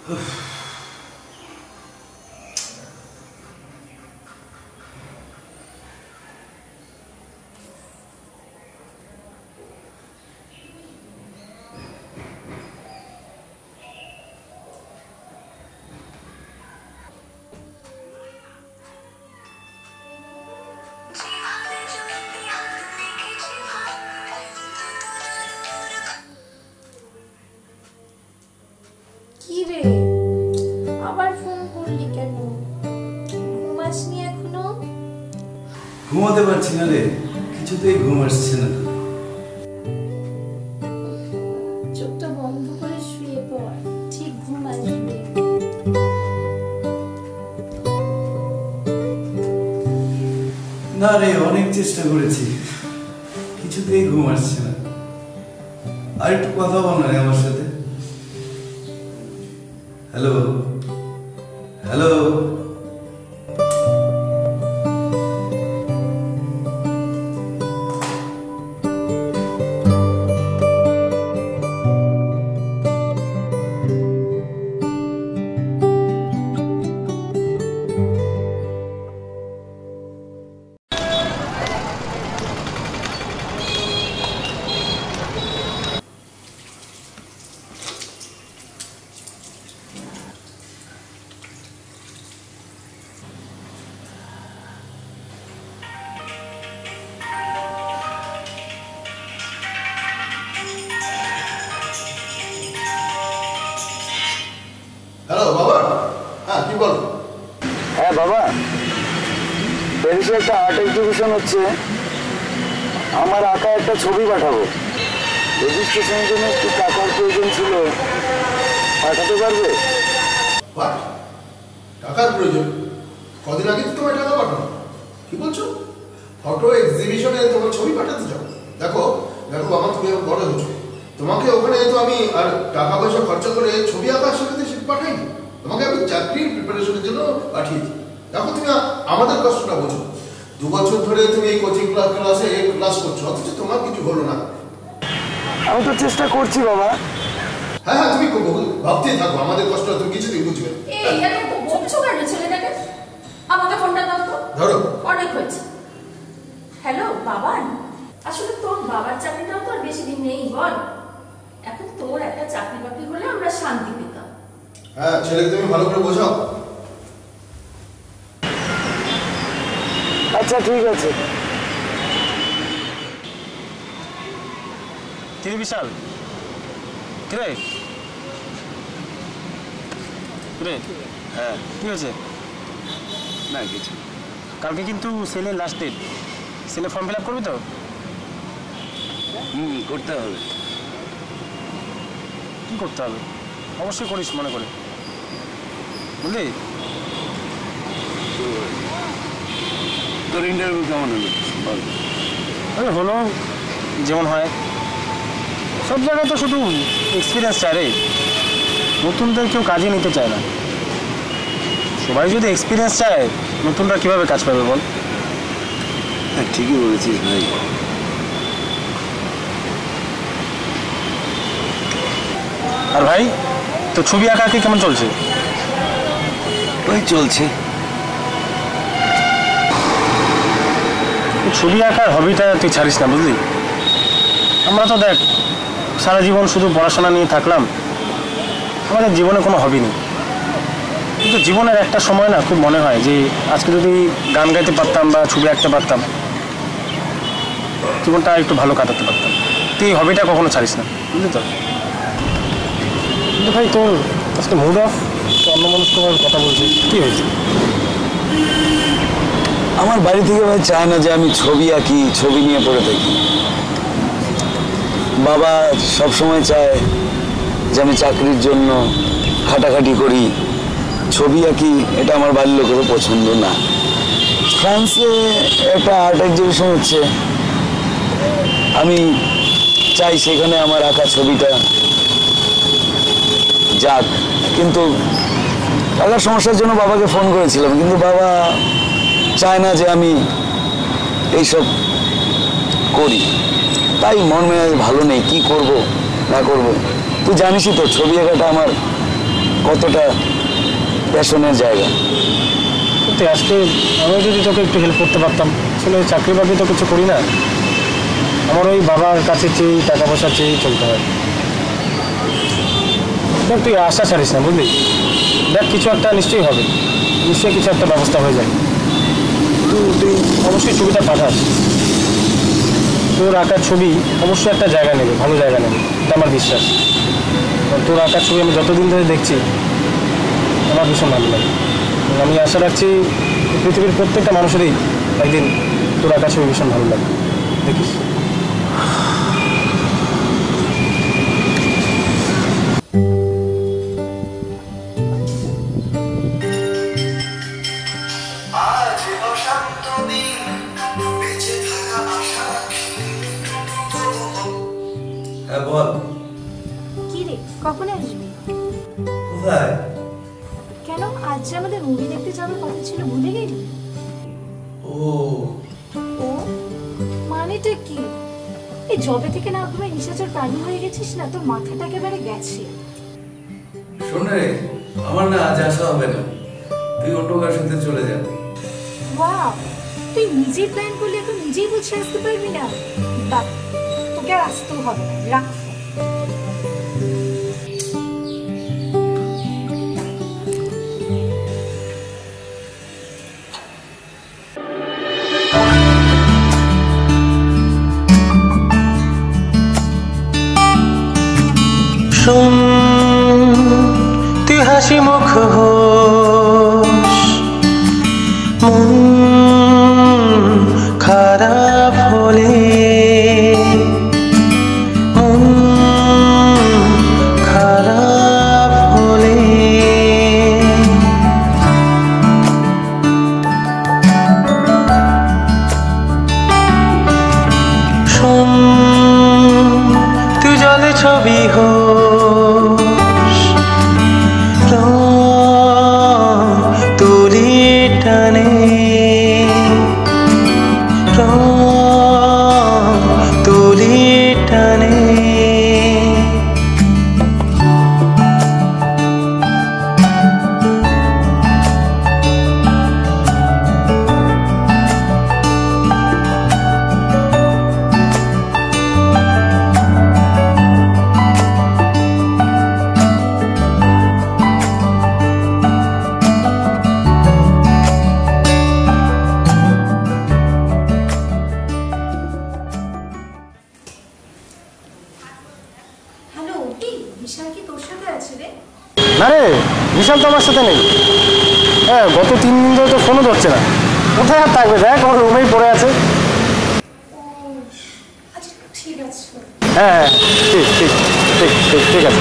ঘুমাতে পারছি না রে, কিছুতেই ঘুম আসছে না। চোখটা বন্ধ করে শুয়ে পড়, ঠিক ঘুম আসবে। না রে, অনেক চেষ্টা করেছি, কিছুতেই ঘুম আসছে না। আর একটু কথা বল না রে আমার সাথে। হ্যালো হ্যালো, একটা আর্ট এক্সিবিশন হচ্ছে, আমার আঁকা একটা ছবি পাঠাবো। রেজিস্ট্রেশনের জন্য একটু টাকার প্রয়োজন ছিল, পাঠাতে পারবে? টাকার প্রয়োজন? কদিন আগে তোমার টাকা পাঠানো, কি বলছো? ফটো এক্সিবিশনে তোমার ছবি পাঠাতে চাও? দেখো দেখো বাবা, তুমি এখন বড় হয়েছো, তোমাকে ওখানে তো আমি আর টাকা পয়সা খরচা করে ছবি আঁকা শেখাতে পাঠাইনি, তোমাকে আমি চাকরির প্রিপারেশনের জন্য পাঠিয়েছি। দেখো তুমি আমাদের কষ্টটা বোঝো, 2 বছর ধরে তুমি এই কোচিং ক্লাসে ক্লাস করছো, অথচ তোমার কিছু হলো না। আমি তো চেষ্টা করছি বাবা। হ্যাঁ হ্যাঁ, তুমি ভাবতেই থাকো, আমাদের কষ্ট তুমি কিছুতেই বুঝবে। এই এত বকছো কেন ছেলেটাকে? আমাকে ফোনটা দাও তো। ধরো। অনেক হয়েছে। হ্যালো বাবান, আসলে তোর বাবার চাকরিটাও তো আর বেশি দিন নেই বল। এখন তোর একটা চাকরি বাকরি হলে আমরা শান্তি পেতাম। হ্যাঁ, ছেলেকে তুমি ভালো করে বোঝাও। আচ্ছা ঠিক আছে। কি বিশাল, কিরে কিরে? হ্যাঁ, কি হয়েছে? না কিছু। কালকে কিন্তু সেলের লাস্ট ডেট, সেলে ফর্ম ফিল আপ করবি তো? করতে হবে। কি করতে হবে? অবশ্যই করিস মনে করে, বুঝলি? তোর ইন্টারভিউ কেমন হলো বল? আরে হলো যেমন হয়, সব জায়গায় তো শুধু এক্সপিরিয়েন্স চায় রে, নতুনদের কেউ কাজে নিতে চায় না। সবাই যদি এক্সপিরিয়েন্স চায়, নতুনরা কিভাবে কাজ পাবে বল? হ্যাঁ ঠিকই বলেছিস ভাই। আর ভাই, তো ছবি আঁকা কি কেমন চলছে? ওই চলছে। ছবি আঁকার হবিটা তুই ছাড়িস না, বুঝলি? আমরা তো দেখ সারা জীবন শুধু পড়াশোনা নিয়ে থাকলাম, আমাদের জীবনে কোনো হবি নেই। কিন্তু জীবনের একটা সময় না খুব মনে হয় যে আজকে যদি গান গাইতে পারতাম বা ছবি আঁকতে পারতাম, জীবনটা একটু ভালো কাটাতে পারতাম। তুই এই হবিটা কখনো ছাড়িস না, বুঝলি তো? কিন্তু ভাই তোর আজকে মুড অফ, অন্য মানুষের কথা বলছিস, কী হয়েছে? আমার বাড়ি থেকে ভাই চায় না যে আমি ছবি আঁকি, ছবি নিয়ে পড়ে থাকি। বাবা সবসময় চায় যে আমি চাকরির জন্য খাটাখাটি করি, ছবি আঁকি, এটা আমার বাড়ির লোকেরও পছন্দ না। ফ্রান্সে একটা আর্ট এক্সিবিশন হচ্ছে, আমি চাই সেখানে আমার আঁকা ছবিটা যাক। কিন্তু টাকার সমস্যার জন্য বাবাকে ফোন করেছিলাম, কিন্তু বাবা চায় না যে আমি এইসব করি, তাই মন মেজাজ ভালো নেই, কি করব না করব। তুই জানিসই তো ছবি আঁকাটা আমার কতটা প্যাশনের জায়গা। সত্যি আজকে আমি যদি তোকে একটু হেল্প করতে পারতাম, আসলে চাকরি বাকরি তো কিছু করি না, আমার ওই বাবার কাছে চেয়ে টাকা পয়সা চেয়েই চলতে হয়। দেখ তুই আশা ছাড়িস না, বুঝলি? দেখ কিছু একটা নিশ্চয়ই হবে, নিশ্চয়ই কিছু একটা ব্যবস্থা হয়ে যায়। তুই অবশ্যই ছবিটা পাঠাস, তোর আঁকার ছবি অবশ্যই একটা জায়গা নেবে, ভালো জায়গা নেবে, এটা আমার বিশ্বাস। তোর আঁকার ছবি আমি যতদিন ধরে দেখছি আমার ভীষণ ভালো লাগে। আমি আশা রাখছি পৃথিবীর প্রত্যেকটা মানুষেরই একদিন তোর আঁকার ছবি ভীষণ ভালো লাগে, দেখিস। হ্যাঁ বল। কি রে, কখন আসবি? কোথায়? কেন, আজ যে আমাদের মুভি দেখতে যাওয়ার কথা ছিল, ভুলে গেলি? ও ও মানেটা কি? এই জবে থেকে না ঘুমায় নিশাচর প্রাণী হয়ে গেছিস না, তোর মাথাটা একেবারে গেছে। শোন রে, আমার না আজ আসা হবে না, তুই অন্য কার সাথে চলে যা। ওয়াও, তুই নিজেই প্ল্যান করলে এখন নিজেই বলছিস আসতে পারবি না? বাহ, তোকে আর আসতেও হবে না, রাখ। তুই হাসি মুখ হোস, মন খারাপ হলে, মন খারাপ হলে শোন, তুই জলে ছবি হোস, তুলি টানে, তুলি টানে। না রে, বিশাল তো আমার সাথে নেই। হ্যাঁ, গত 3 দিন ধরে তো ফোনও ধরছে না। কোথায় আর থাকবে, দেখ আমার রুমেই পড়ে আছে। ঠিক আছে, হ্যাঁ ঠিক ঠিক ঠিক ঠিক ঠিক আছে।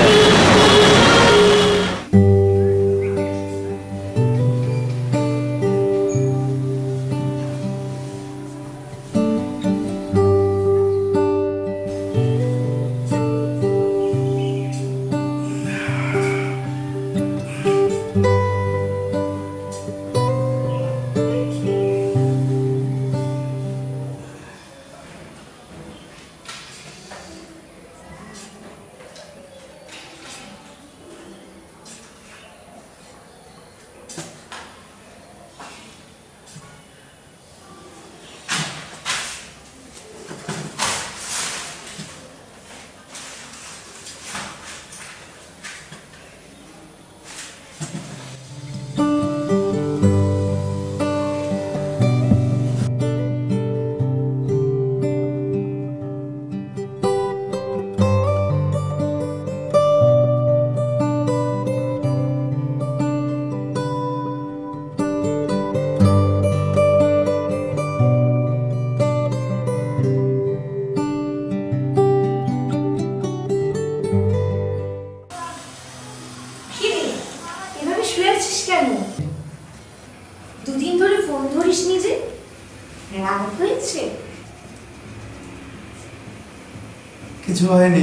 কিছু হয়নি।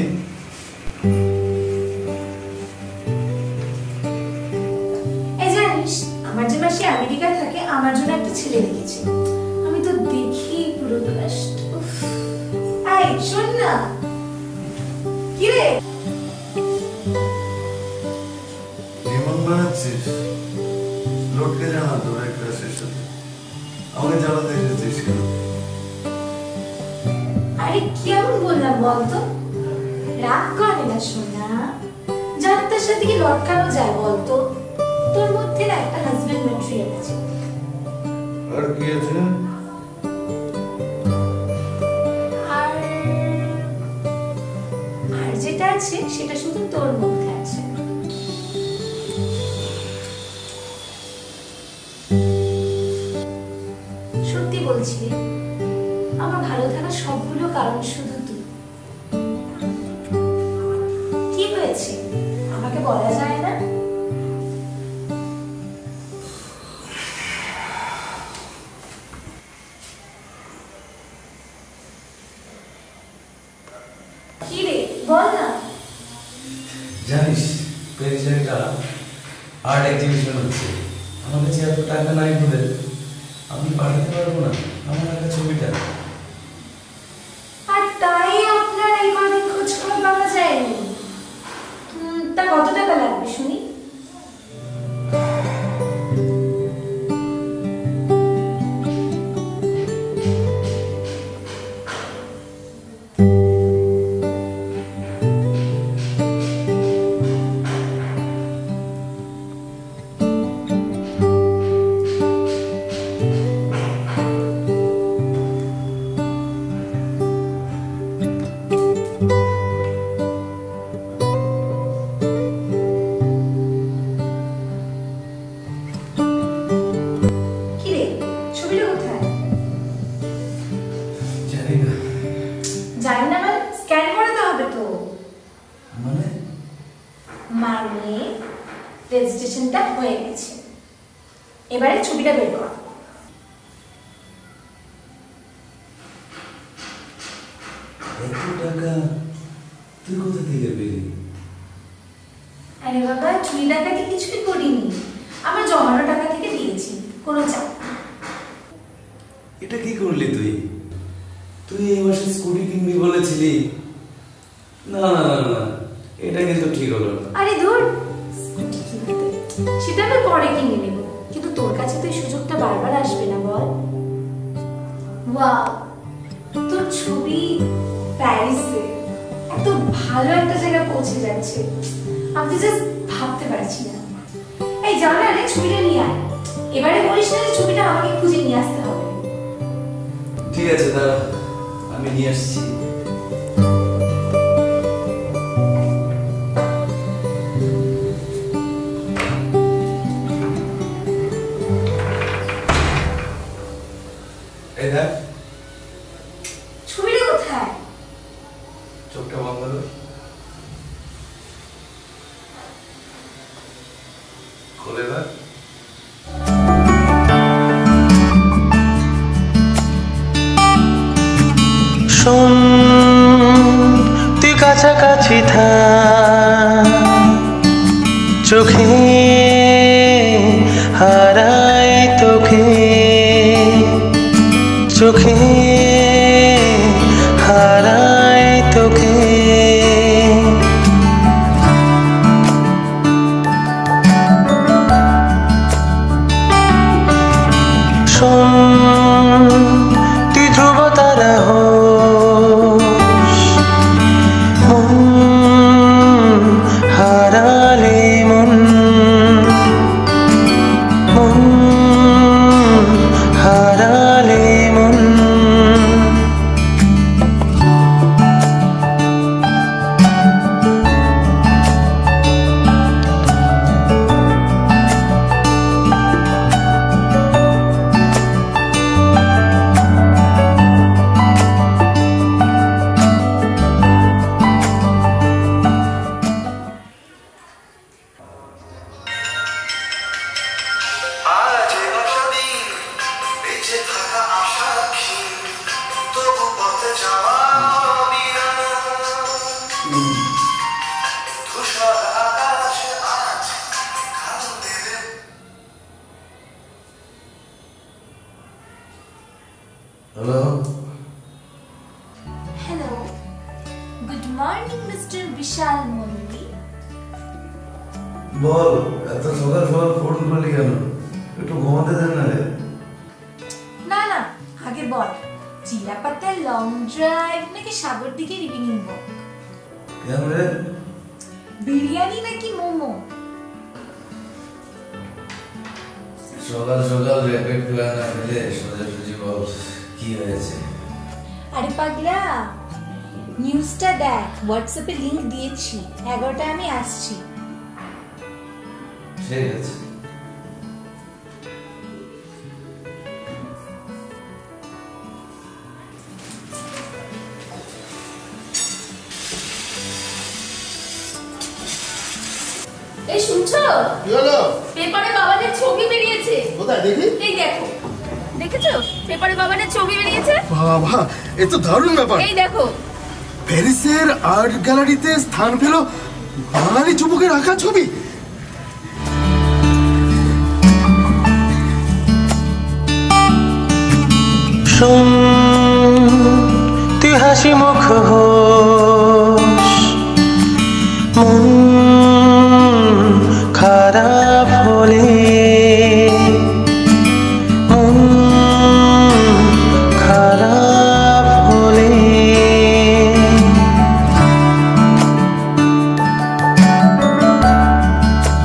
জানিস আমার যে মাসি আমেরিকায় থাকে, আমার জন্য একটা ছেলে রেখেছে। আমি তো দেখি পুরো কষ্ট। এই শোন না, কি রে? রেমল ভাবছিস লোটকে জানা তোর একটা শেষে আমাকে জ্বালাতে এসেছিস কেন? আরে কেমন বললাম বলতো, রাগ করে না সোনা, যার তার সাথে কি লটকানো যায় বলতো? তোর মধ্যে না একটা হাজবেন্ড ম্যাটেরিয়াল আছে। আর কি আছে? আর যেটা আছে সেটা শুধু তোর মধ্যে আছে। সত্যি বলছি, আমার ভালো থাকার সবগুলো কারণ শুধু তুই। কি হয়েছে আমাকে বলা যায় না? কি রে বল না। জানিস প্যারিসে একটা আর্ট এক্সিবিশন হচ্ছে, আমার কাছে এত টাকা নাই বলে আমি পাঠাতে পারবো না আমার একটা ছবিটা। আর তাই আপনার এই কদিন খোঁজ খবর পাওয়া যায়নি। তা কত টাকা লাগবে শুনি? জানি না, মানে স্ক্যান করাতে হবে তো। মানে রেজিস্ট্রেশনটা হয়ে গেছে, এবারে ছবিটা বের কর। এত টাকা তুই কোথা থেকে পেলি? আরে বাবা, চুরি ডাকাতি কিছুই করিনি, আমার জমানো টাকা থেকে দিয়েছি, কোনো চাপ। এটা কি করলি তুই? তুই এই মাসে স্কুটি কিনবি বলেছিলি। না না না না, এটা কিন্তু ঠিক হলো না। আরে ধুর, স্কুটি কিনতে সেটা আমি পরে কিনে নেব, কিন্তু তোর কাছে তো এই সুযোগটা বারবার আসবে না বল। ওয়াও, তোর ছবি প্যারিসে এত ভালো একটা জায়গায় পৌঁছে যাচ্ছে, আমি জাস্ট ভাবতে পারছি না। এই যাও না রে, ছবিটা নিয়ে আয়। এবারে বলিস না যে ছবিটা আমাকে খুঁজে নিয়ে আসতে হবে। ঠিক আছে, দাঁড়া আমি নিয়ে আসছি। এই দেখ ছবিটা কোথায়? চোখটা বন্ধ কর। খুলে দেখ। শোন, তুই কাছাকাছি থাক, চোখে হারায় তোকে, চোখে হারায় তোকে। শোন, তুই ধ্রুব তারা হোস, মন হারালে মন, মন হারালে মন। Hello, hello, good morning mister Vishal Mondi. বল, এত সকাল সকাল ফোন করলি কেন? একটু ঘুমাতে দেন না রে। না না, আগে বল, চিলাপাতার লং ড্রাইভ নাকি সাগর দিকে ইভিনিং ওয়াক? কেন রে? বিরিয়ানি নাকি মোমো? সকাল সকাল র্যাপিড প্ল্যান না ফেলে সোজাসুজি বল কি হয়েছে? আরে পাগলা, নিউজটা দেখ, হোয়াটসঅ্যাপে লিংক দিয়েছি, 11টায় আমি আসছি। ঠিক আছে। এই শুনছো? কি হলো? পেপারে বাবানের ছবি বেরিয়েছে। কোথায় দেখি? এই দেখো, দেখেছো? পেপারে বাবানের ছবি বেরিয়েছে। বাবা, এ তো দারুণ ব্যাপার। এই দেখো, প্যারিসের আর্ট গ্যালারিতে স্থান পেল বাঙালি যুবকের আঁকা ছবি। শোন, তুই হাসি মুখ হোস, মন খারাপ হলে, মন খারাপ হলে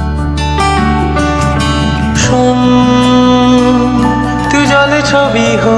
শোন, তুই জলে ছবি হোস,